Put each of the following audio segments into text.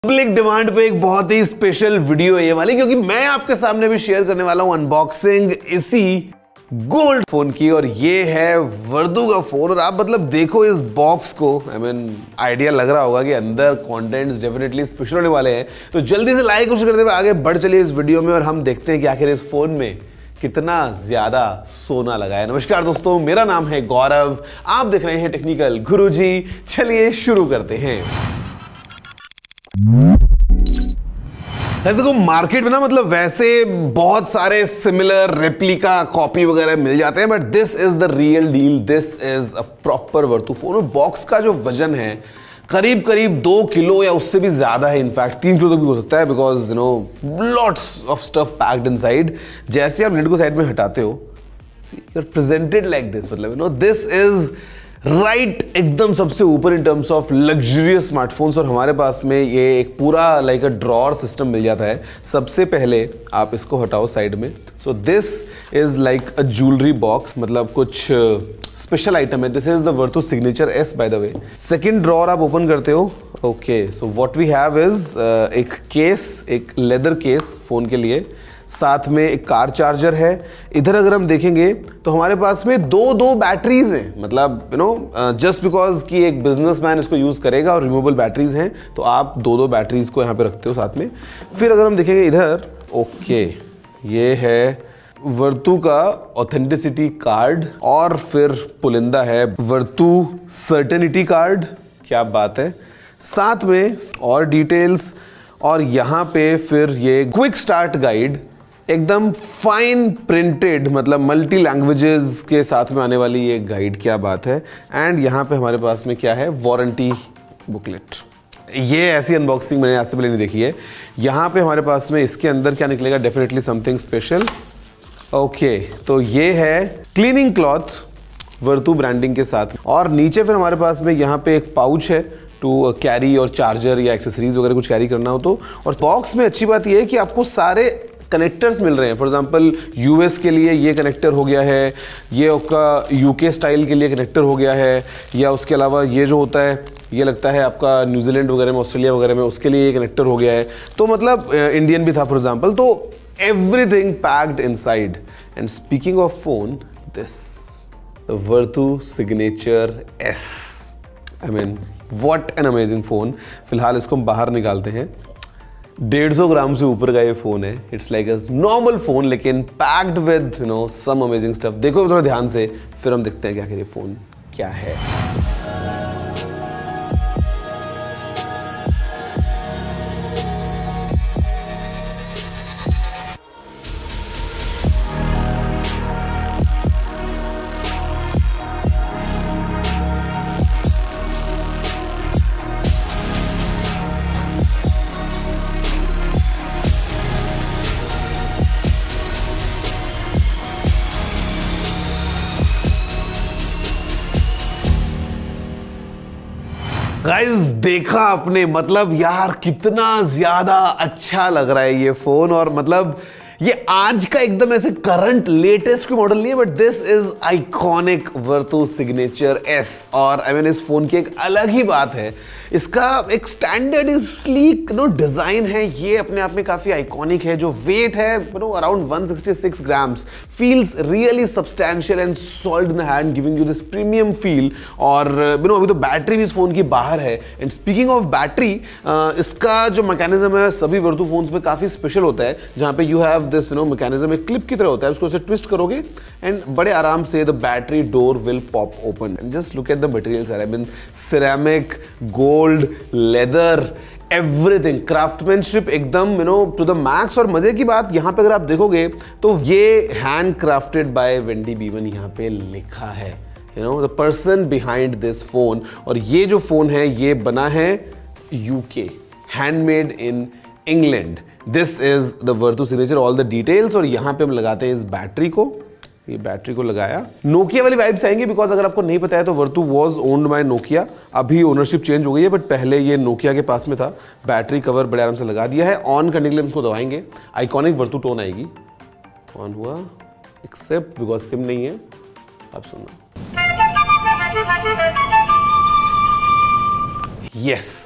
Public demand पे एक बहुत ही स्पेशल वीडियो है ये वाली, क्योंकि मैं आपके सामने भी शेयर करने वाला हूं अनबॉक्सिंग इसी गोल्ड फोन की। और ये है वर्तू का फोन। और आप मतलब देखो इस बॉक्स को, आइडिया लग रहा होगा कि अंदर कंटेंट्स डेफिनेटली स्पेशल होने वाले हैं। तो जल्दी से लाइक करते हुए आगे बढ़ चलिए इस वीडियो में और हम देखते हैं कि आखिर इस फोन में कितना ज्यादा सोना लगा है। नमस्कार दोस्तों, मेरा नाम है गौरव, आप देख रहे हैं टेक्निकल गुरुजी। चलिए शुरू करते हैं। वैसे को मार्केट में ना मतलब वैसे बहुत सारे सिमिलर रेप्लिका कॉपी वगैरह मिल जाते हैं, but this is the real deal. This is a proper Vertu phone. और बॉक्स का जो वजन है करीब करीब 2 किलो या उससे भी ज्यादा है। इनफैक्ट 3 किलो तक भी हो सकता है, because you know lots of stuff packed inside. जैसे आप लिड को साइड में हटाते हो, you are presented like this. मतलब you know this is right एकदम सबसे ऊपर in terms of luxurious smartphones. और हमारे पास में ये एक पूरा लाइक अ ड्रॉअर सिस्टम मिल जाता है। सबसे पहले आप इसको हटाओ साइड में। So this is like a jewellery box, मतलब कुछ स्पेशल आइटम है। This is the Vertu signature S by the way. Second drawer आप ओपन करते हो। Okay, so what we have is एक केस, एक लेदर केस फोन के लिए, साथ में एक कार चार्जर है। इधर अगर हम देखेंगे तो हमारे पास में दो बैटरीज हैं। मतलब यू नो जस्ट बिकॉज कि एक बिजनेसमैन इसको यूज करेगा और रिमूवेबल बैटरीज हैं, तो आप दो बैटरीज को यहाँ पे रखते हो साथ में। फिर अगर हम देखेंगे इधर, ओके, ये है वर्तू का ऑथेंटिसिटी कार्ड और फिर पुलिंदा है वर्तू सर्टेनिटी कार्ड। क्या बात है। साथ में और डिटेल्स, और यहाँ पे फिर ये क्विक स्टार्ट गाइड एकदम फाइन प्रिंटेड, मतलब मल्टी लैंग्वेजेस के साथ में आने वाली ये गाइड। क्या बात है। एंड यहाँ पे हमारे पास में क्या है, वारंटी बुकलेट। ये ऐसी अनबॉक्सिंग मैंने आज से पहले नहीं देखी है। यहाँ पे हमारे पास में इसके अंदर क्या निकलेगा, डेफिनेटली समथिंग स्पेशल। ओके, तो ये है क्लीनिंग क्लॉथ वर्तू ब्रांडिंग के साथ। और नीचे फिर हमारे पास में यहाँ पे एक पाउच है टू कैरी और चार्जर या एक्सेसरीज वगैरह कुछ कैरी करना हो तो। और बॉक्स में अच्छी बात यह है कि आपको सारे कनेक्टर्स मिल रहे हैं। फॉर एग्जांपल यूएस के लिए ये कनेक्टर हो गया है, ये आपका यूके स्टाइल के लिए कनेक्टर हो गया है, या उसके अलावा ये जो होता है ये लगता है आपका न्यूजीलैंड वगैरह में, ऑस्ट्रेलिया वगैरह में, उसके लिए ये कनेक्टर हो गया है। तो मतलब इंडियन भी था फॉर एग्जाम्पल। तो everything packed inside. And speaking of phone, this Vertu signature S, what an amazing phone. फिलहाल इसको हम बाहर निकालते हैं। 150 ग्राम से ऊपर का ये फोन है। It's like a normal phone, लेकिन packed with you know some amazing stuff. देखो थोड़ा ध्यान से, फिर हम देखते हैं कि आखिर ये फोन क्या है। गाइस देखा आपने, मतलब यार कितना ज्यादा अच्छा लग रहा है ये फोन। और मतलब ये आज का एकदम ऐसे करंट लेटेस्ट कोई मॉडल नहीं है, but this is iconic Vertu signature S. और इस फोन की एक अलग ही बात है, इसका एक स्टैंडर्ड स्लीक नो डिजाइन है। ये अपने आप में काफी आइकॉनिक है। जो वेट है around 166 grams, feels really substantial and solid in the hand, giving you this premium feel. और अभी तो बैटरी भी इस फोन की बाहर है। एंड स्पीकिंग ऑफ बैटरी, इसका जो मैकेनिज्म है सभी वर्तू फोन्स में काफी स्पेशल होता है, जहां पे यू हैव दिस मैकेनिज्म एक क्लिप की तरह होता है। उसको ऐसे ट्विस्ट करोगे एंड बड़े आराम से the battery door will pop open. Just look at the materials, ceramic, gold, leather, everything, craftsmanship एकदम टू द मैक्स। और मजे की बात यहाँ पे अगर आप देखोगे तो ये hand crafted by Wendy Bevan यहाँ पे लिखा है, the person behind this phone. और ये जो फोन है ये बना है UK, handmade in England. This is the Vertu signature, all the details. और यहाँ पे हम लगाते हैं इस बैटरी को। ये बैटरी को लगाया, नोकिया वाली वाइब्स आएंगे, बिकॉज अगर आपको नहीं पता है तो Vertu was owned by Nokia. अभी ओनरशिप चेंज हो गई है, बट पहले ये नोकिया के पास में था। बैटरी कवर बड़े आराम से लगा दिया है। ऑन करने के लिए इसको दबाएंगे, आइकॉनिक वर्तू टोन आएगी। ऑन हुआ, एक्सेप्ट बिकॉज सिम नहीं है। आप सुनना, yes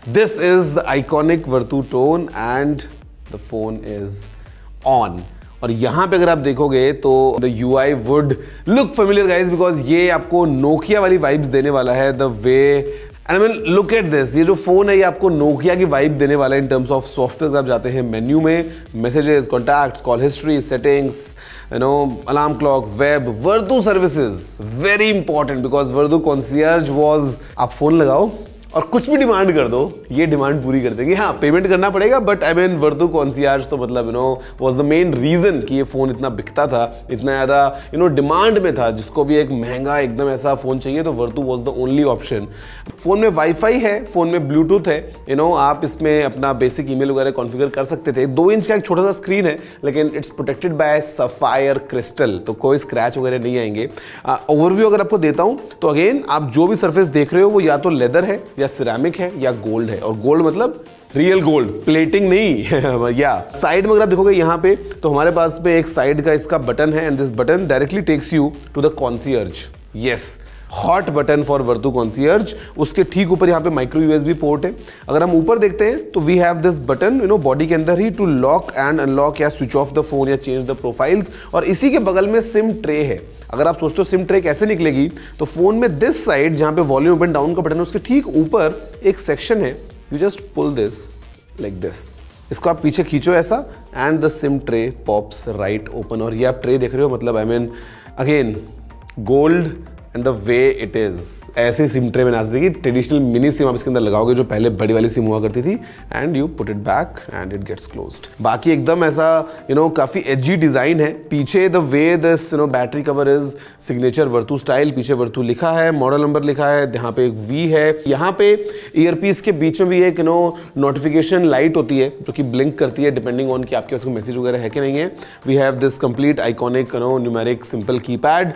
this is the iconic Vertu tone and the phone is on. और यहां पे अगर आप देखोगे तो the UI would look familiar guys, because ये आपको नोकिया वाली वाइब्स देने वाला है। The way and I mean look at this, ये जो फोन है ये आपको नोकिया की वाइब देने वाला है इन टर्म्स ऑफ सॉफ्टवेयर। अगर आप जाते हैं मेन्यू में, messages, contacts, call history, settings, alarm clock, web, Vertu services, very important because Vertu concierge was, आप फोन लगाओ और कुछ भी डिमांड कर दो, ये डिमांड पूरी कर देंगे। हाँ, पेमेंट करना पड़ेगा, but I mean Vertu concierge तो मतलब वाज द मेन रीजन कि ये फोन इतना बिकता था, इतना ज़्यादा डिमांड में था। जिसको भी एक महंगा एकदम ऐसा फोन चाहिए तो Vertu was the only option. Phone में वाईफाई है, फोन में ब्लूटूथ है, आप इसमें अपना बेसिक ईमेल वगैरह कॉन्फ़िगर कर सकते थे। 2 इंच का एक छोटा सा स्क्रीन है, लेकिन it's protected by sapphire crystal, तो कोई स्क्रैच वगैरह नहीं आएंगे। ओवरव्यू अगर आपको देता हूं तो अगेन आप जो भी सरफेस देख रहे हो वो या तो लेदर है या सिरेमिक है या गोल्ड है, और गोल्ड मतलब रियल गोल्ड, प्लेटिंग नहीं। या साइड में अगर आप देखोगे यहाँ पे तो हमारे पास में एक साइड का इसका बटन है, and this button directly takes you to the concierge. Yes, hot button for Vertu concierge. उसके ठीक ऊपर यहाँ पे माइक्रो USB पोर्ट है। अगर हम ऊपर देखते हैं तो we have this button body के अंदर ही टू लॉक एंड अनलॉक या स्विच ऑफ द फोन या चेंज द प्रोफाइल्स, और इसी के बगल में सिम ट्रे है। अगर आप सोचते हो सिम ट्रे कैसे निकलेगी, तो फोन में दिस साइड जहां पे वॉल्यूम अप एंड डाउन का बटन है उसके ठीक ऊपर एक सेक्शन है, you just pull this like this, इसको आप पीछे खींचो ऐसा and the SIM tray pops right open. और ये आप ट्रे देख रहे हो, मतलब I mean again gold and the way it is, ऐसे सिम ट्रे में ना देगी। ट्रेडिशनल मिनी सिम आप इसके अंदर लगाओगे जो पहले बड़ी वाली सिम हुआ करती थी, and you put it back and it gets closed. बाकी एकदम ऐसा काफी एजी डिजाइन है। पीछे the way this battery cover is signature Vertu style, पीछे वर्तू लिखा है, मॉडल नंबर लिखा है, यहाँ पे एक V है। यहाँ पे ईयरपीस के बीच में भी एक नोटिफिकेशन लाइट होती है जो कि ब्लिंक करती है डिपेंडिंग ऑन कि आपके पास मैसेज वगैरह है कि नहीं है। We have this complete iconic numeric simple keypad,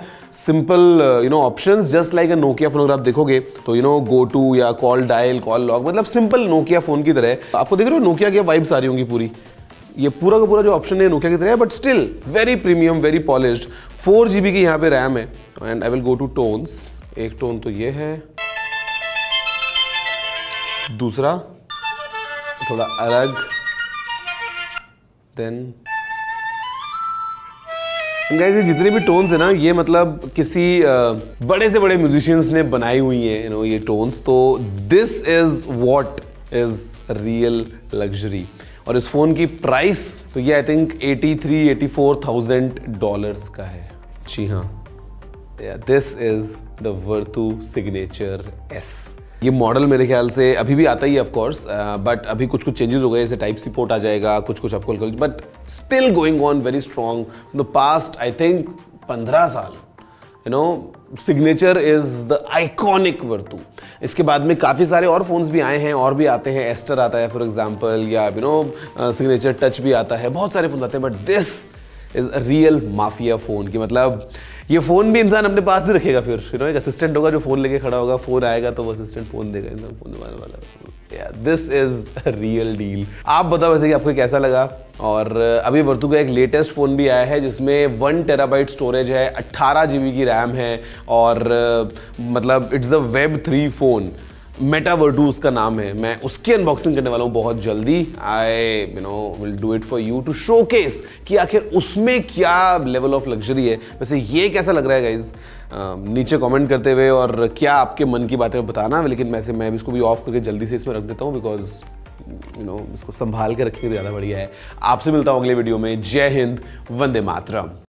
simple options just like a Nokia phone. अगर आप देखोगे तो गो टू या कॉल डायल, कॉल लॉग, मतलब सिंपल नोकिया फोन की तरह। आपको देख रहे हो नोकिया की वाइब्स आ रही होंगी पूरी। ये पूरा का पूरा जो ऑप्शन है नोकिया की तरह है, but still very premium, very polished. 4 GB की यहाँ पे रैम है। And I will go to tones. एक टोन तो ये है, दूसरा थोड़ा अलग, देन गाइस ये जितने भी टोन्स है ना, ये मतलब किसी बड़े से बड़े म्यूजिशियंस ने बनाई हुई है ये टोन्स। तो this is what is real luxury. और इस फोन की प्राइस तो ये आई थिंक $83,000-84,000 का है। जी हाँ, this is the Vertu signature S। ये मॉडल मेरे ख्याल से अभी भी आता ही है ऑफ कोर्स, बट अभी कुछ चेंजेस हो गए, जैसे टाइप सी पोर्ट आ जाएगा, कुछ आपको, but still going on very strong the past I think 15 साल। Signature is the iconic Vertu. इसके बाद में काफ़ी सारे और फोन्स भी आए हैं, और भी आते हैं। एस्टर आता है फॉर एग्जाम्पल, या सिग्नेचर टच भी आता है, बहुत सारे फोन आते हैं, but this is a real mafia phone की। मतलब ये फोन भी इंसान अपने पास ही रखेगा, फिर एक असिस्टेंट होगा जो फोन लेके खड़ा होगा, फोन आएगा तो वो असिस्टेंट फोन देगा, इंसान फोन वाला। This is a real deal. आप बताओ वैसे कि आपको कैसा लगा। और अभी वर्तू का एक लेटेस्ट फोन भी आया है जिसमें 1 TB स्टोरेज है, 18 GB की रैम है, और मतलब it's the Web 3 phone. Meta Vertu उसका नाम है। मैं उसकी अनबॉक्सिंग करने वाला हूँ बहुत जल्दी। I will do it for you to showcase कि आखिर उसमें क्या लेवल ऑफ लग्जरी है। वैसे ये कैसा लग रहा है गाइज, नीचे कमेंट करते हुए, और क्या आपके मन की बातें बताना। लेकिन वैसे मैं इसको भी ऑफ करके जल्दी से इसमें रख देता हूँ, बिकॉज इसको संभाल के रखेंगे तो ज़्यादा बढ़िया है। आपसे मिलता हूँ अगले वीडियो में। जय हिंद, वंदे मातरम।